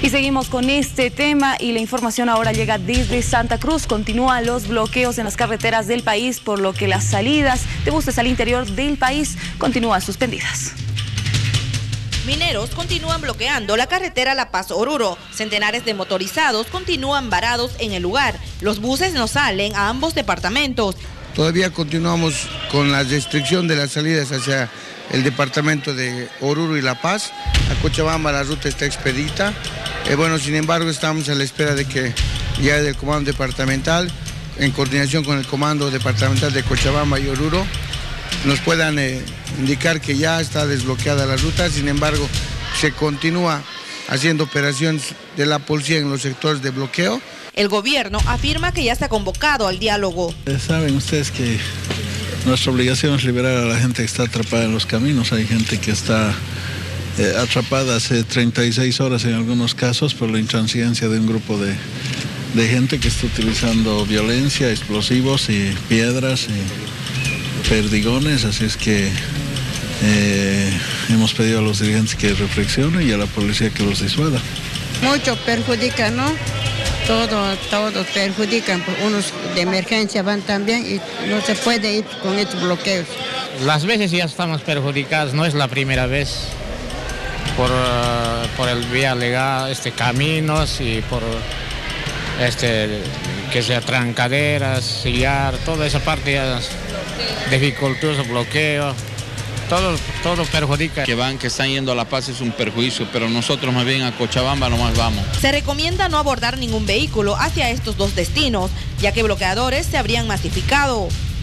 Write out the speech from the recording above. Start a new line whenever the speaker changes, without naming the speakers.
Y seguimos con este tema y la información ahora llega desde Santa Cruz. Continúan los bloqueos en las carreteras del país, por lo que las salidas de buses al interior del país continúan suspendidas.
Mineros continúan bloqueando la carretera La Paz-Oruro. Centenares de motorizados continúan varados en el lugar. Los buses no salen a ambos departamentos.
Todavía continuamos con la restricción de las salidas hacia el departamento de Oruro y La Paz. A Cochabamba la ruta está expedita. Sin embargo, estamos a la espera de que ya del comando departamental, en coordinación con el comando departamental de Cochabamba y Oruro, nos puedan indicar que ya está desbloqueada la ruta. Sin embargo, se continúa haciendo operaciones de la policía en los sectores de bloqueo.
El gobierno afirma que ya está convocado al diálogo.
Saben ustedes que nuestra obligación es liberar a la gente que está atrapada en los caminos. Hay gente que está atrapada hace 36 horas en algunos casos por la intransigencia de un grupo de gente que está utilizando violencia, explosivos y piedras y perdigones. Así es que hemos pedido a los dirigentes que reflexionen y a la policía que los disuada.
Mucho perjudica, ¿no? Todos perjudican, unos de emergencia van también y no se puede ir con estos bloqueos.
Las veces ya estamos perjudicados, no es la primera vez por el vía legal, caminos y por que sea trancaderas, sillar, toda esa parte ya es dificultoso, bloqueo. Todo perjudica.
Que están yendo a La Paz es un perjuicio, pero nosotros más bien a Cochabamba nomás vamos.
Se recomienda no abordar ningún vehículo hacia estos dos destinos, ya que bloqueadores se habrían masificado.